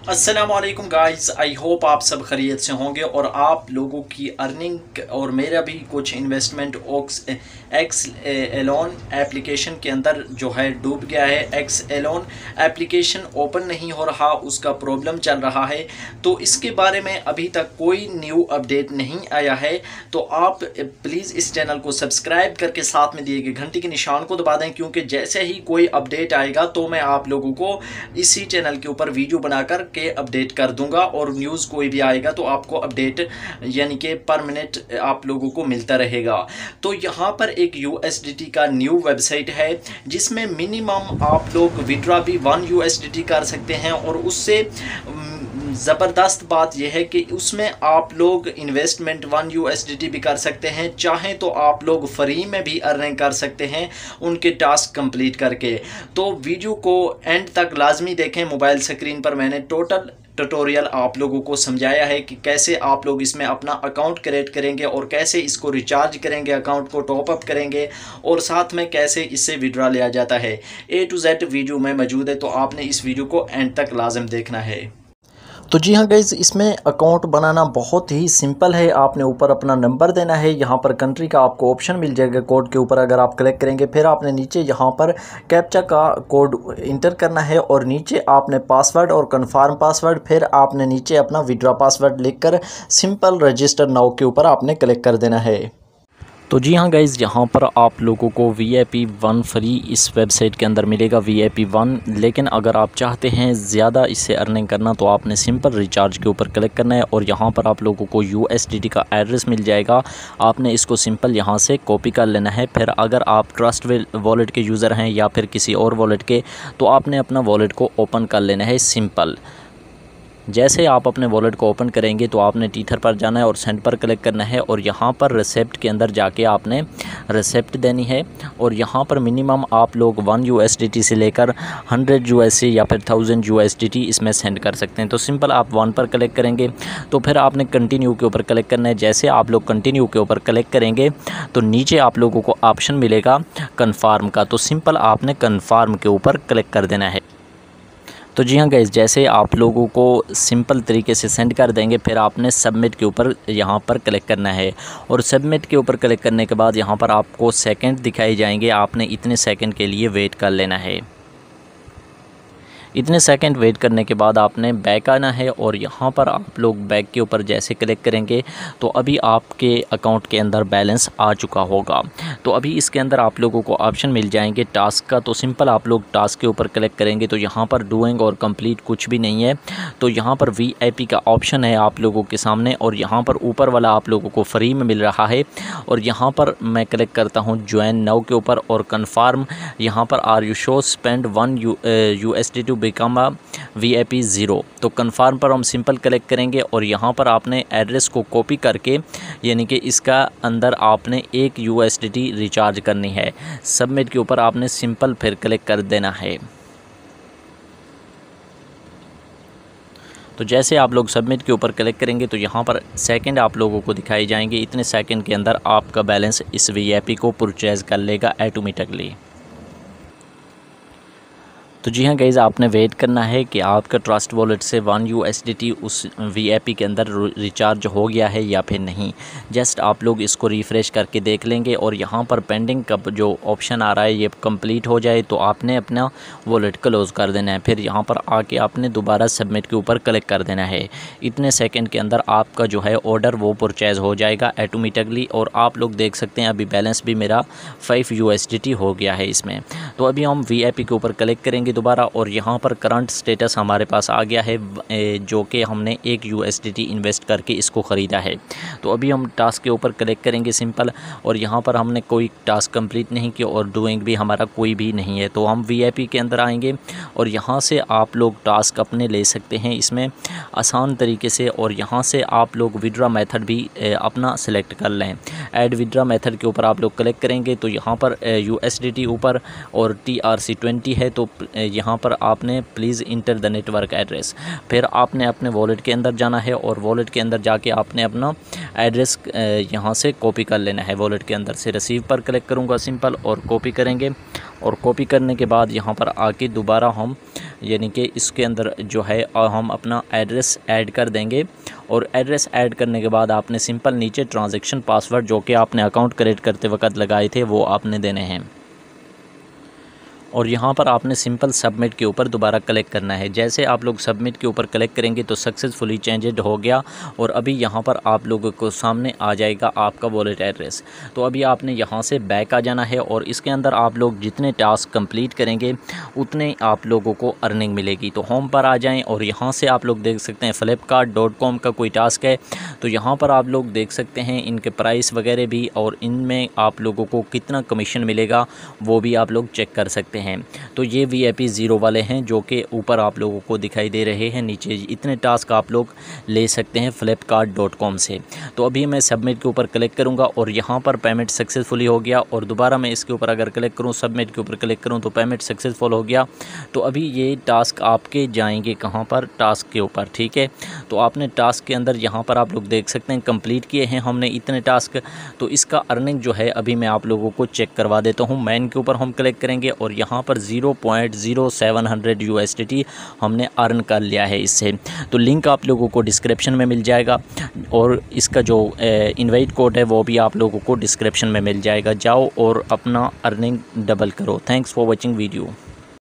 अस्सलामुअलैकुम guys, I hope आप सब खैरियत से होंगे और आप लोगों की अर्निंग और मेरा भी कुछ इन्वेस्टमेंट एक्स एलोन एप्लीकेशन के अंदर जो है डूब गया है। एक्स एलोन एप्लीकेशन ओपन नहीं हो रहा, उसका प्रॉब्लम चल रहा है। तो इसके बारे में अभी तक कोई न्यू अपडेट नहीं आया है। तो आप प्लीज़ इस चैनल को सब्सक्राइब करके साथ में दिए गए घंटी के निशान को दबा दें, क्योंकि जैसे ही कोई अपडेट आएगा तो मैं आप लोगों को इसी चैनल के ऊपर वीडियो बनाकर के अपडेट कर दूंगा। और न्यूज़ कोई भी आएगा तो आपको अपडेट यानी कि पर मिनट आप लोगों को मिलता रहेगा। तो यहाँ पर एक USDT का न्यू वेबसाइट है जिसमें मिनिमम आप लोग विड्रॉ भी 1 USDT कर सकते हैं। और उससे ज़बरदस्त बात यह है कि उसमें आप लोग इन्वेस्टमेंट 1 USDT भी कर सकते हैं, चाहें तो आप लोग फ्री में भी अर्निंग कर सकते हैं उनके टास्क कंप्लीट करके। तो वीडियो को एंड तक लाजमी देखें। मोबाइल स्क्रीन पर मैंने टोटल ट्यूटोरियल आप लोगों को समझाया है कि कैसे आप लोग इसमें अपना अकाउंट क्रिएट करेंगे और कैसे इसको रिचार्ज करेंगे, अकाउंट को टॉप अप करेंगे और साथ में कैसे इससे विड्रॉ लिया जाता है। A to Z वीडियो में मौजूद है, तो आपने इस वीडियो को एंड तक लाजम देखना है। तो जी हाँ गाइज़, इसमें अकाउंट बनाना बहुत ही सिंपल है। आपने ऊपर अपना नंबर देना है, यहाँ पर कंट्री का आपको ऑप्शन मिल जाएगा कोड के ऊपर, अगर आप क्लिक करेंगे। फिर आपने नीचे यहाँ पर कैप्चा का कोड इंटर करना है और नीचे आपने पासवर्ड और कन्फर्म पासवर्ड, फिर आपने नीचे अपना विड्रॉ पासवर्ड लिखकर सिंपल रजिस्टर नाउ के ऊपर आपने क्लिक कर देना है। तो जी हाँ गाइज़, यहाँ पर आप लोगों को VIP 1 फ्री इस वेबसाइट के अंदर मिलेगा, VIP 1। लेकिन अगर आप चाहते हैं ज़्यादा इससे अर्निंग करना तो आपने सिंपल रिचार्ज के ऊपर क्लिक करना है और यहाँ पर आप लोगों को USDT का एड्रेस मिल जाएगा। आपने इसको सिंपल यहाँ से कॉपी कर लेना है। फिर अगर आप ट्रस्ट वॉलेट के यूज़र हैं या फिर किसी और वॉलेट के, तो आपने अपना वॉलेट को ओपन कर लेना है सिंपल। जैसे आप अपने वॉलेट को ओपन करेंगे तो आपने टीथर पर जाना है और सेंड पर क्लिक करना है और यहाँ पर रिसिप्ट के अंदर जाके आपने रिसिप्ट देनी है। और यहाँ पर मिनिमम आप लोग 1 USDT से लेकर 100 USD या फिर 1000 USDT इसमें सेंड कर सकते हैं। तो सिंपल आप 1 पर क्लिक करेंगे तो फिर आपने कंटिन्यू के ऊपर क्लिक करना है। जैसे आप लोग कंटिन्यू के ऊपर क्लिक करेंगे तो नीचे आप लोगों को ऑप्शन मिलेगा कन्फर्म का, तो सिंपल आपने कन्फर्म के ऊपर क्लिक कर देना है। तो जी हाँ गाइज़, जैसे आप लोगों को सिंपल तरीके से सेंड कर देंगे, फिर आपने सबमिट के ऊपर यहाँ पर क्लिक करना है। और सबमिट के ऊपर क्लिक करने के बाद यहाँ पर आपको सेकंड दिखाई जाएंगे, आपने इतने सेकंड के लिए वेट कर लेना है। इतने सेकंड वेट करने के बाद आपने बैक आना है और यहाँ पर आप लोग बैक के ऊपर जैसे क्लिक करेंगे तो अभी आपके अकाउंट के अंदर बैलेंस आ चुका होगा। तो अभी इसके अंदर आप लोगों को ऑप्शन मिल जाएंगे टास्क का, तो सिंपल आप लोग टास्क के ऊपर क्लिक करेंगे तो यहाँ पर डूइंग और कंप्लीट कुछ भी नहीं है। तो यहाँ पर VIP का ऑप्शन है आप लोगों के सामने और यहाँ पर ऊपर वाला आप लोगों को फ्री में मिल रहा है। और यहाँ पर मैं क्लिक करता हूँ ज्वाइन नाउ के ऊपर और कन्फर्म। यहाँ पर are you sure spend 1 USD to become VIP 0। तो कन्फर्म पर हम सिंपल क्लिक करेंगे और यहाँ पर आपने एड्रेस को कॉपी करके यानी कि इसका अंदर आपने 1 USDT रिचार्ज करनी है। सबमिट के ऊपर आपने सिंपल फिर क्लिक कर देना है। तो जैसे आप लोग सबमिट के ऊपर क्लिक करेंगे तो यहाँ पर सेकंड आप लोगों को दिखाई जाएंगे। इतने सेकंड के अंदर आपका बैलेंस इस VIP को परचेज़ कर लेगा ऑटोमेटिकली। तो जी हाँ गाइज़, आपने वेट करना है कि आपका ट्रस्ट वॉलेट से 1 USDT उस VIP के अंदर रिचार्ज हो गया है या फिर नहीं। जस्ट आप लोग इसको रिफ़्रेश करके देख लेंगे और यहाँ पर पेंडिंग का जो ऑप्शन आ रहा है ये कंप्लीट हो जाए तो आपने अपना वॉलेट क्लोज़ कर देना है। फिर यहाँ पर आके आपने दोबारा सबमिट के ऊपर क्लिक कर देना है। इतने सेकंड के अंदर आपका जो है ऑर्डर वो परचेज़ हो जाएगा ऑटोमेटिकली। और आप लोग देख सकते हैं अभी बैलेंस भी मेरा 5 USDT हो गया है इसमें। तो अभी हम VIP के ऊपर क्लिक करेंगे दोबारा और यहाँ पर करंट स्टेटस हमारे पास आ गया है जो कि हमने 1 USDT इन्वेस्ट करके इसको ख़रीदा है। तो अभी हम टास्क के ऊपर क्लिक करेंगे सिंपल और यहाँ पर हमने कोई टास्क कंप्लीट नहीं किया और डूइंग भी हमारा कोई भी नहीं है। तो हम VIP के अंदर आएंगे और यहाँ से आप लोग टास्क अपने ले सकते हैं इसमें आसान तरीके से। और यहाँ से आप लोग विड्रॉ मेथड भी अपना सेलेक्ट कर लें। ऐड विड्रॉ मेथड के ऊपर आप लोग क्लिक करेंगे तो यहाँ पर USDT ऊपर और TRC20 है। तो यहाँ पर आपने please enter the network address. फिर आपने अपने वॉलेट के अंदर जाना है और वॉलेट के अंदर जाके आपने अपना एड्रेस यहाँ से कॉपी कर लेना है। वॉलेट के अंदर से रिसीव पर क्लिक करूँगा सिंपल और कॉपी करेंगे और कॉपी करने के बाद यहाँ पर आके दोबारा हम यानी कि इसके अंदर जो है हम अपना एड्रेस ऐड कर देंगे और एड्रेस ऐड करने के बाद आपने सिंपल नीचे ट्रांजैक्शन पासवर्ड जो कि आपने अकाउंट क्रिएट करते वक्त लगाए थे वो आपने देने हैं और यहाँ पर आपने सिंपल सबमिट के ऊपर दोबारा क्लिक करना है। जैसे आप लोग सबमिट के ऊपर क्लिक करेंगे तो सक्सेसफुली चेंजेड हो गया और अभी यहाँ पर आप लोगों को सामने आ जाएगा आपका वॉलेट एड्रेस। तो अभी आपने यहाँ से बैक आ जाना है और इसके अंदर आप लोग जितने टास्क कंप्लीट करेंगे उतने आप लोगों को अर्निंग मिलेगी। तो होम पर आ जाएँ और यहाँ से आप लोग देख सकते हैं flipkart.com का कोई टास्क है तो यहाँ पर आप लोग देख सकते हैं इनके प्राइस वगैरह भी और इनमें आप लोगों को कितना कमीशन मिलेगा वो भी आप लोग चेक कर सकते हैं। तो ये VIP 0 वाले हैं जो कि ऊपर आप लोगों को दिखाई दे रहे हैं, नीचे इतने टास्क आप लोग ले सकते हैं flipkart.com से। तो अभी मैं सबमिट के ऊपर क्लिक करूंगा और यहाँ पर पेमेंट सक्सेसफुली हो गया और दोबारा मैं इसके ऊपर अगर क्लिक करूं, सबमिट के ऊपर क्लिक करूं तो पेमेंट सक्सेसफुल हो गया। तो अभी ये टास्क आपके जाएंगे कहाँ पर, टास्क के ऊपर, ठीक है। तो आपने टास्क के अंदर यहाँ पर आप लोग देख सकते हैं कंप्लीट किए हैं हमने इतने टास्क। तो इसका अर्निंग जो है अभी मैं आप लोगों को चेक करवा देता हूँ। मैन के ऊपर हम क्लिक करेंगे और यहाँ पर 0.0700 USDT हमने अर्न कर लिया है इससे। तो लिंक आप लोगों को डिस्क्रिप्शन में मिल जाएगा और इसका जो इनवाइट कोड है वो भी आप लोगों को डिस्क्रिप्शन में मिल जाएगा। जाओ और अपना अर्निंग डबल करो। Thanks for watching video.